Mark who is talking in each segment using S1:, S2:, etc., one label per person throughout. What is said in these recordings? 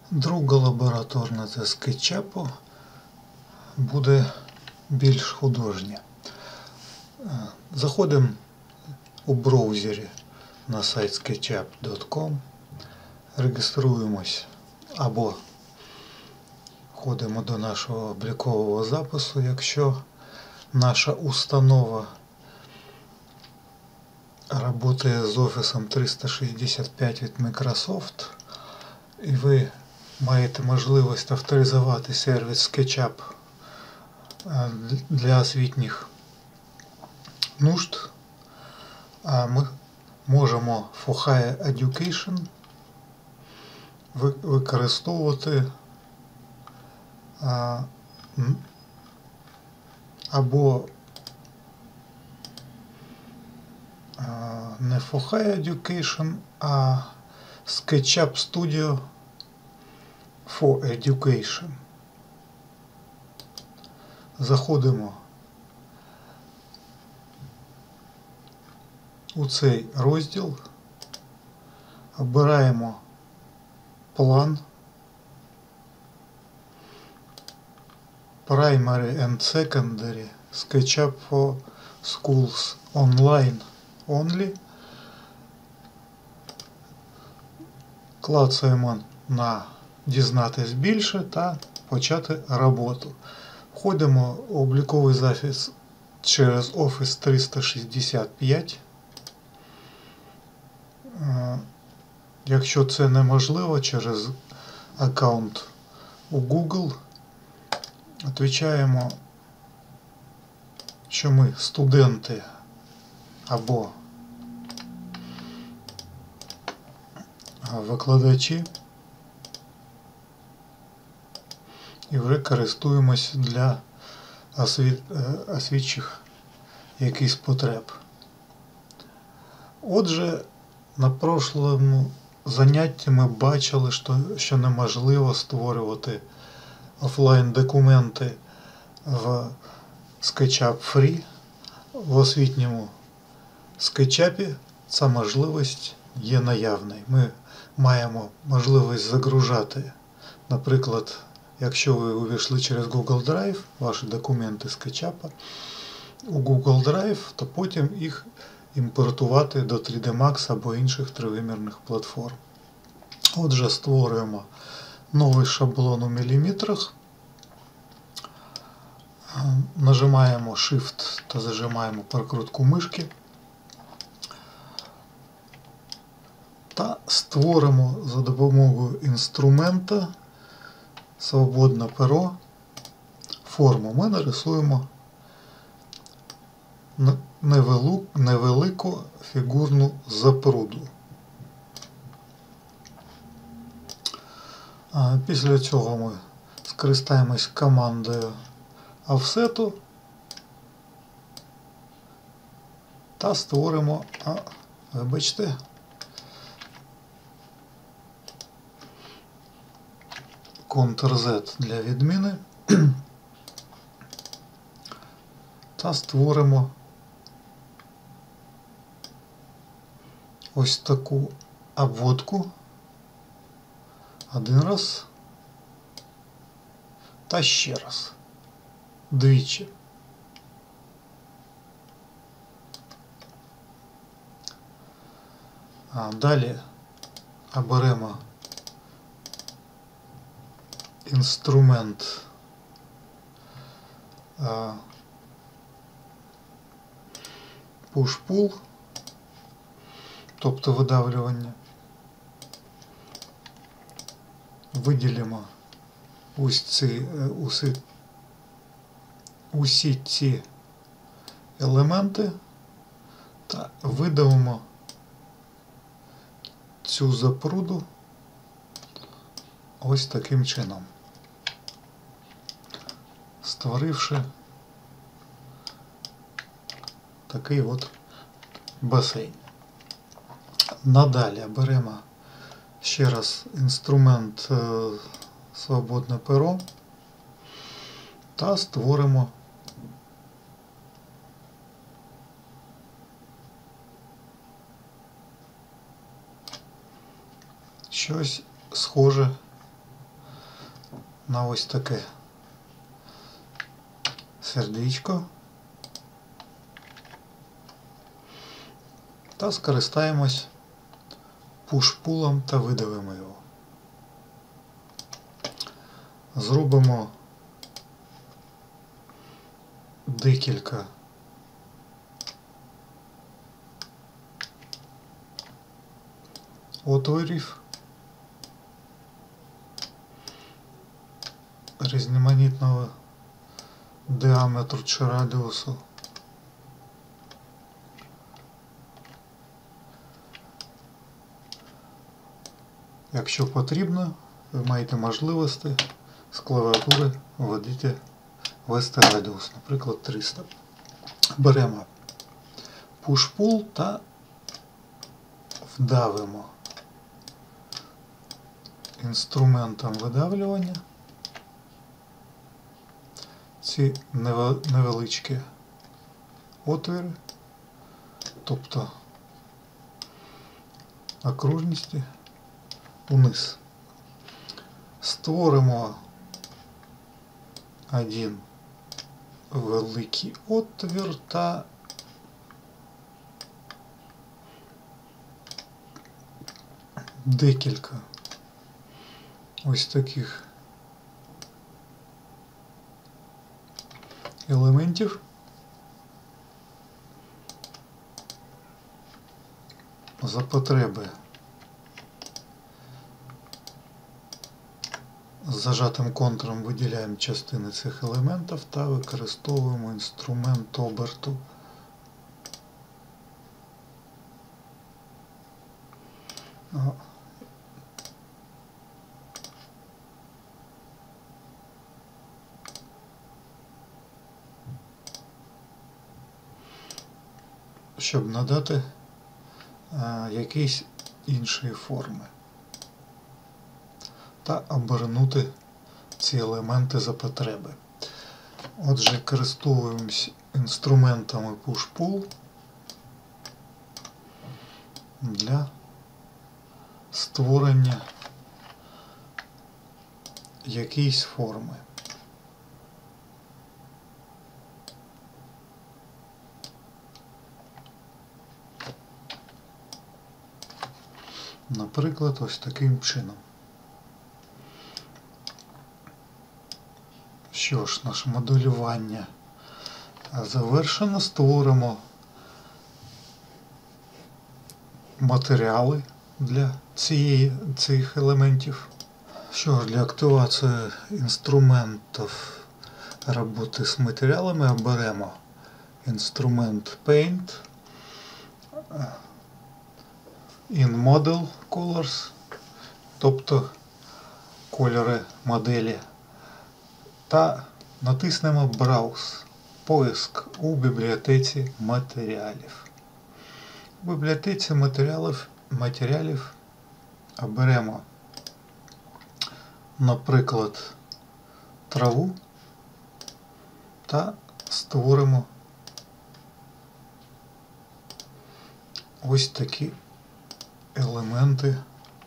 S1: Друга лабораторна це SketchUp буде більш художня. Заходимо у браузері на сайт sketchup.com, реєструємось або входимо до нашого облікового запису, якщо наша установа працює з Office 365 від Microsoft, і ви маєте можливість авторизувати сервіс SketchUp для освітніх нужд, ми можемо for Higher Education використовувати або не for Higher Education, а SketchUp Studio for Education. Заходимо у цей розділ, обираємо план Primary and Secondary SketchUp for Schools Online Only. Клацаємо на «Дізнатись більше» та «Почати роботу». Входимо в обліковий запис через Office 365. Якщо це неможливо через аккаунт у Google, відповідаємо, що ми студенти або викладачі і вже користуємось для освітчих якихось потреб. Отже, на прошлому занятті ми бачили, що неможливо створювати офлайн документи в SketchUp Free. В освітньому SketchUp ця можливість є наявною. Ми маємо можливість загружати, наприклад, якщо ви увійшли через Google Drive, ваші документи SketchUp у Google Drive, то потім їх імпортувати до 3D Max або інших тривимірних платформ. Отже, створюємо новий шаблон у міліметрах, нажимаємо Shift та зажимаємо прокрутку мишки та створимо за допомогою інструмента свободне перо форму. Ми нарисуємо невелику фігурну запруду. Після цього ми скористаємось командою офсету та створимо, вибачте, Ctrl-Z для відміни та створимо ось таку обводку один раз та ще раз, двічі. Далі оберемо інструмент push-pull, тобто видавлювання. Виділимо усі ці елементи та видавимо цю запруду ось таким чином, створивши такий от басейн. Надалі беремо ще раз інструмент свободне перо та створимо щось схоже на ось таке сердечко та скористаємось пуш-пулом та видавимо його. Зробимо декілька отворів різноманітного діаметру чи радіусу. Якщо потрібно, ви маєте можливості з клавіатури ввести радіус, наприклад, 300. Беремо push-pull та вдавимо інструментом видавлювання ці невеличкі отвори, тобто окружності, униз. Створимо один великий отвір та декілька ось таких елементів. За потреби з зажатим контуром виділяємо частини цих елементів та використовуємо інструмент оберту. Щоб надати якісь інші форми та обернути ці елементи за потреби. Отже, користуємось інструментами push-pull для створення якоїсь форми. Наприклад, ось таким чином. Що ж, наше моделювання завершено. Створимо матеріали для цих елементів. Що ж, для активації інструментів роботи з матеріалами оберемо інструмент Paint, In Model Colors, тобто кольори моделі, та натиснемо Browse, поиск у бібліотеці матеріалів. У бібліотеці матеріалів оберемо, наприклад, траву та створимо ось такі елементи.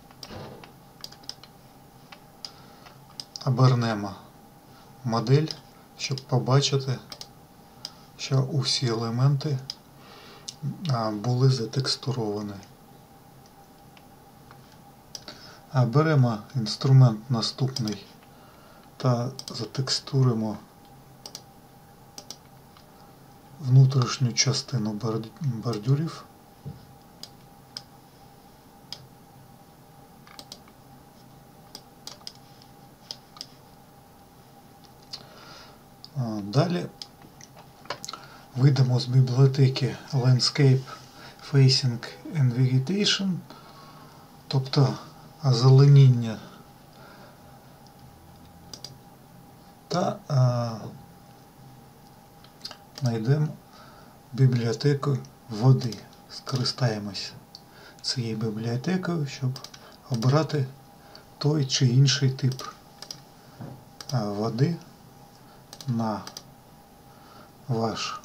S1: Обернемо модель, щоб побачити, що усі елементи були затекстуровані. Беремо інструмент наступний та затекстуримо внутрішню частину бордюрів. Далі вийдемо з бібліотеки Landscape, Facing and Vegetation, тобто озеленіння, та знайдемо бібліотеку води. Скористаємось цією бібліотекою, щоб обрати той чи інший тип води на ваш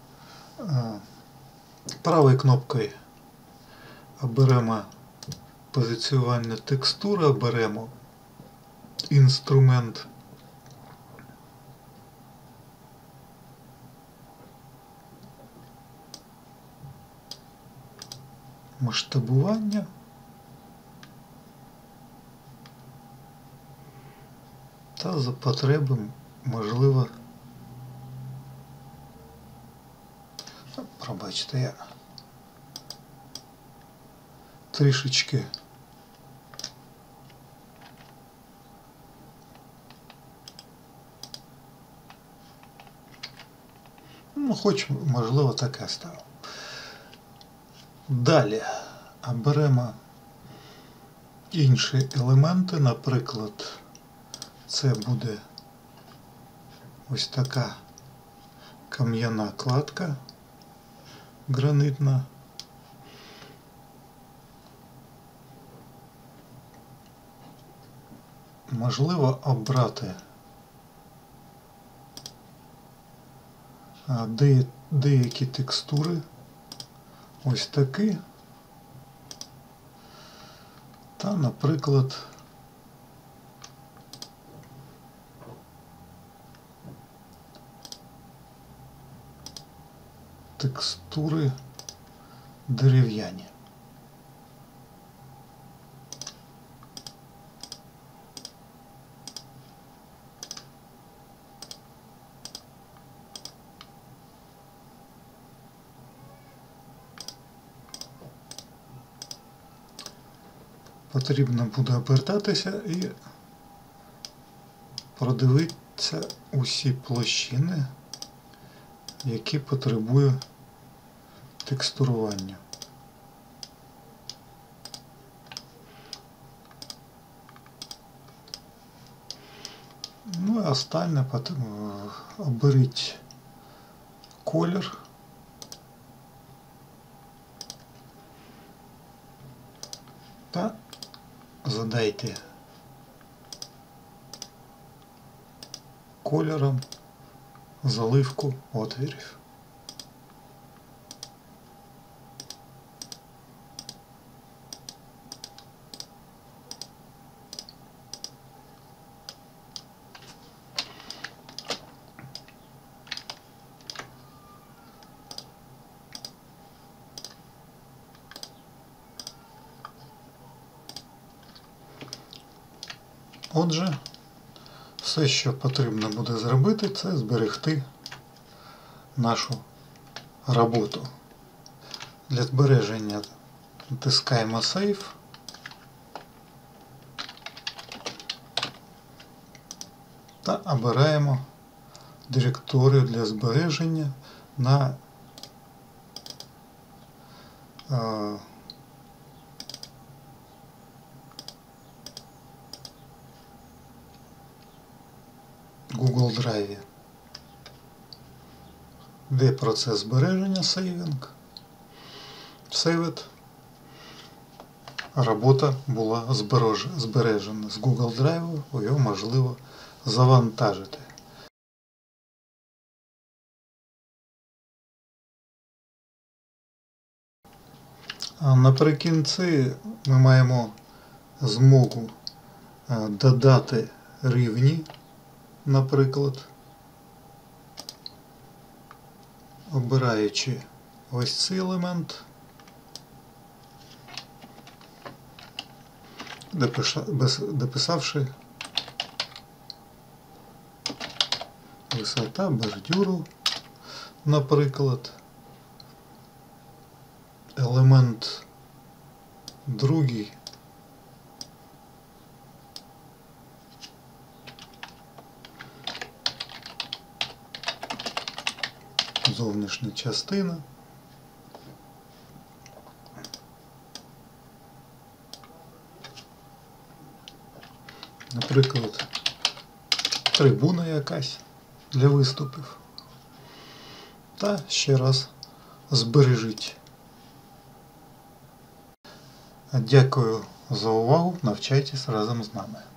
S1: правою кнопкою оберемо позиціювання текстури беремо інструмент масштабування та за потреби можливо, пробачте, я трішечки хоч можливо таке ставимо. Далі беремо інші елементи, наприклад, це буде ось така кам'яна кладка гранитна. Можливо обрати деякі текстури, ось такі, та, наприклад, текстури дерев'яні. Потрібно буде обертатися і продивитися усі площини, які потребують текстурування. Ну і останнє, оберіть колір. Та задайте кольором заливку отворів. Отже, все, що потрібно буде зробити, це зберегти нашу роботу. Для збереження натискаємо Save. Та обираємо директорію для збереження на Google Drive, де процес збереження Saving. Saved. Робота була збережена з Google Drive, його можливо завантажити. А наприкінці ми маємо змогу додати рівні, наприклад, обираючи ось цей елемент, дописавши висота бордюру, наприклад, елемент другий зовнішня частина, наприклад, трибуна якась для виступів. Та ще раз збережіть. Дякую за увагу, навчайтесь разом з нами.